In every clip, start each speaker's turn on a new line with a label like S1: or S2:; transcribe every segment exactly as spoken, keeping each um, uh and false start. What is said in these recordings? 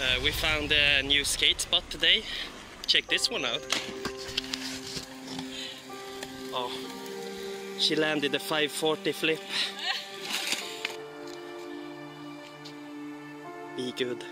S1: Uh, we found a new skate spot today. Check this one out. Oh, she landed a five forty flip. Be good.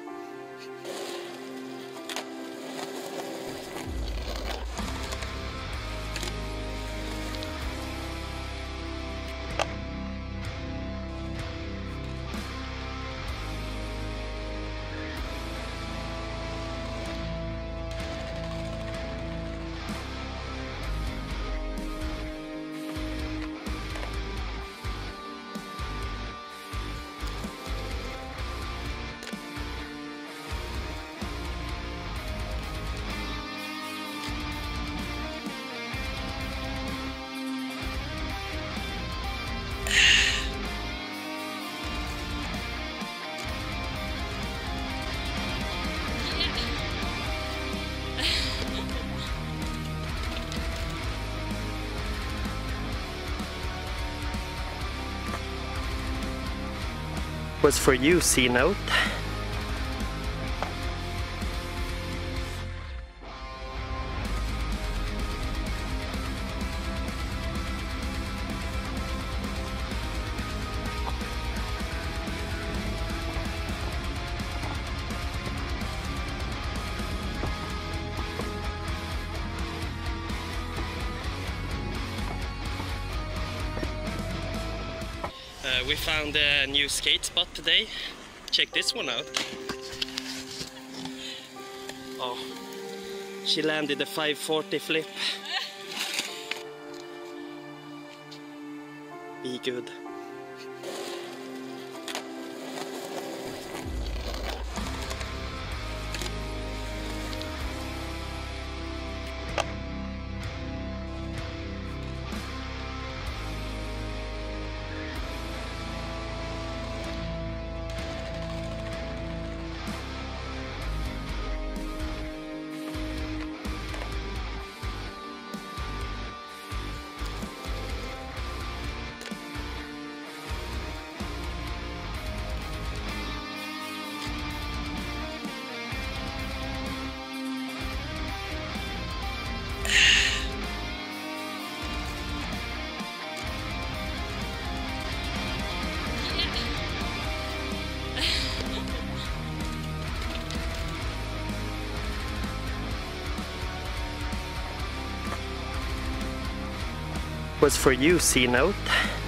S1: Was for you, C-Note. Uh, we found a new skate spot today. Check this one out. Oh, she landed a five forty flip. Be good. Was for you, C-Note.